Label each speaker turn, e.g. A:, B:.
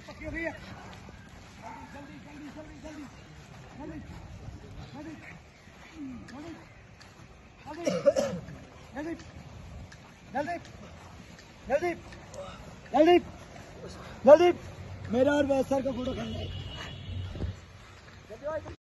A: पक्की हो गई है। जल्दी जल्दी जल्दी जल्दी जल्दी जल्दी जल्दी जल्दी जल्दी जल्दी मेरा और सर का फोटो खींचना है।